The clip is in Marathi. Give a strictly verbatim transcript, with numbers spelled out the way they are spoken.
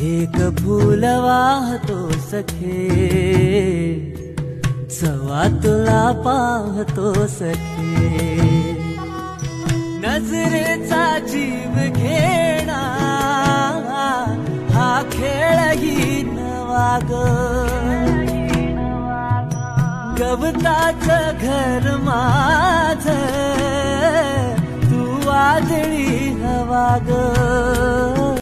एक फूल वाहतो सखे, जवा तुला पाहतो सखे. नजरेचा जीव घेणा हा खेळही नवा ग. गवताचं घर माझं, तू वादळी हवा ग.